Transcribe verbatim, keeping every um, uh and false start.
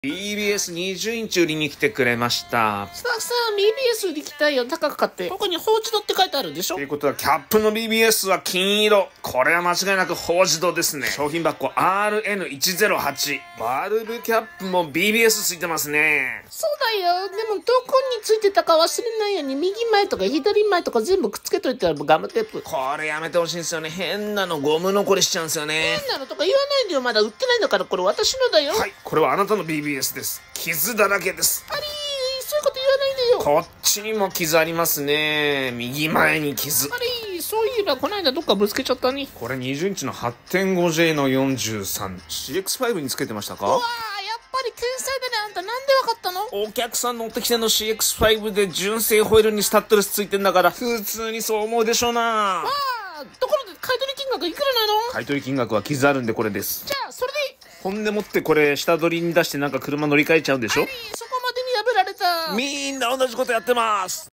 ビービーエスにじゅう インチ売りに来てくれました。 スタッフさん、ビービーエス 売り来たいよ。高く買って。ここに放置度って書いてあるでしょ。 ということは、キャップの ビービーエス は金色。これは間違いなく放置度ですね。商品箱 アールエヌいちゼロはち。バルブキャップも ビービーエス ついてますね。 そうだよ。でも、どこについてたか忘れないように、右前とか左前とか全部くっつけといてあるガムテープ。 これやめてほしいんですよね。変なのゴム残りしちゃうんですよね。 変なのとか言わないでよ。まだ売ってないんだから、これ私のだよ。 はい、これはあなたの ビービーエス です。傷だらけです。 ありー、そういうこと言わないでよ。 こっちにも傷ありますね。右前に傷。 ありー、そういえばこの間どっかぶつけちゃったね。 これにじゅうインチの はちてんごジェイ のよんじゅうさん。シーエックスファイブ につけてましたか？ うわー、やっぱり天才だね。あんたなんでわかったの？ お客さん乗ってきての シーエックスファイブ で純正ホイールにスタッドレスついてんだから、普通にそう思うでしょうな。 わー、ところで買い取り金額いくらなの？ 買い取り金額は傷あるんでこれです。 じゃあ、それでいい。 ほんでもってこれ下取りに出してなんか車乗り換えちゃうんでしょ？ そこまでに破られた。 みんな同じことやってます。